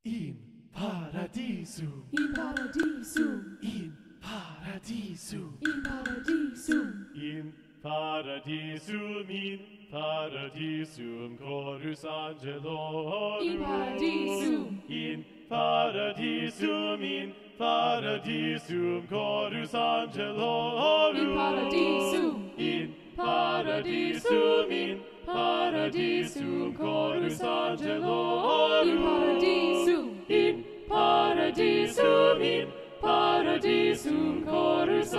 In paradisum. In paradisum. In paradisum. In paradisum. In paradisum. In paradisum. Chorus angelorum. In paradisum. In paradisum. In paradisum. Chorus angelorum. In paradisum. In paradisum. In paradisum. Chorus angelorum. In paradisum. In paradisum. In paradisum. Chorus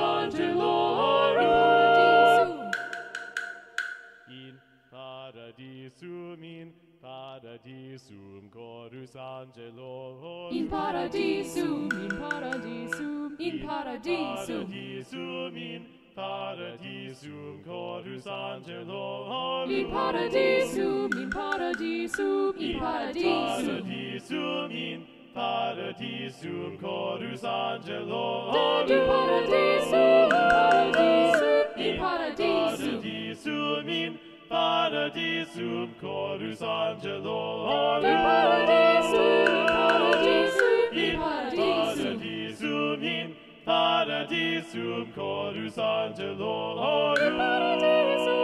angelorum. In paradisum. In paradisum. Chorus angelorum. In paradisum. In paradisum. In paradisum. In paradisum. Chorus angelorum. In paradisum. In paradisum. In paradisum. In paradisum. Chorus angelorum. In paradisum. In paradisum. In paradisum. Chorus angelorum. In paradisum. In paradisum. In paradisum. Chorus angelorum. In paradisum.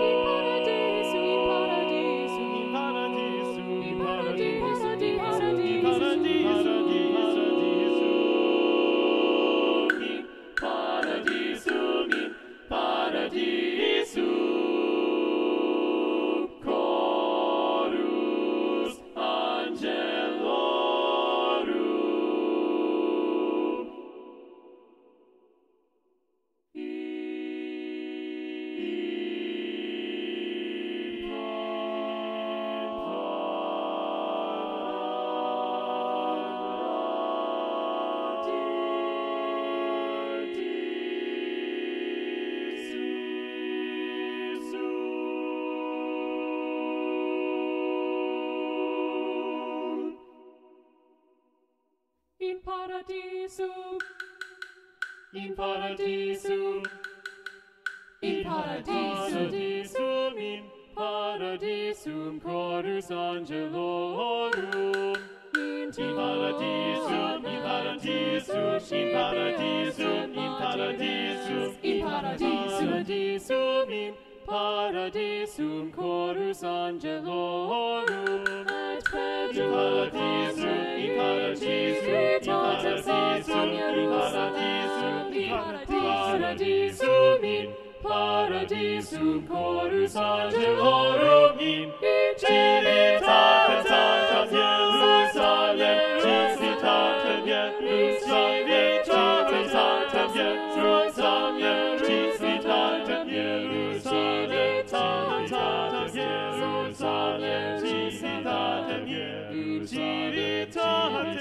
In paradisum. In paradisum. In paradisum. Chorus angelorum. In paradisum. In paradisum. In paradisum. In paradisum. In paradisum. In paradisum. Chorus angelorum. Et paradisum. In paradisum. In paradisum. In paradisum. In paradisum. Chorus angelorum. In civitatem sanctam Jerusalem. Civitatem Jerusalem. Civitatem Jerusalem. Civitatem Jerusalem. Civitatem Jerusalem. Civitatem Jerusalem. Civitatem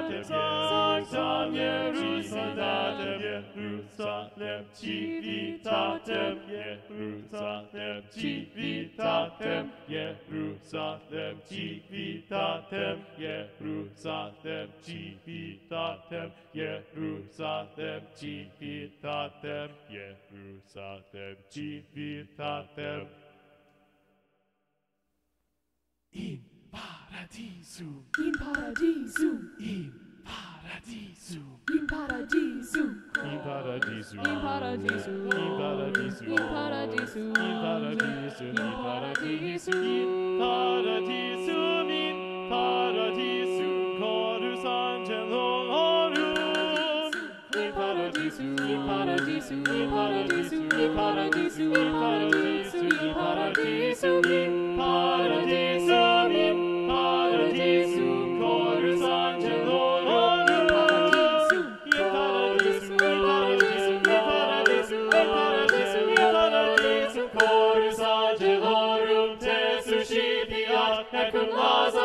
Jerusalem. Civitatem Jerusalem. Civitatem Jerusalem. Civitatem Jerusalem. Civitatem Jerusalem. Civitatem Jerusalem. Civitatem. In paradisum. In paradisum. In paradisum. In paradisum. In paradisum. In paradisum. In paradisum. In paradisum. In paradisum. In paradisum. In paradisum. In paradisum. Chorus angelorum. In paradisum. In paradisum. In paradisum. In paradisum. In paradisum. In paradisum. In paradisum. In paradisum. Chorus angelorum. Chorus angelorum te suscipiat, et cum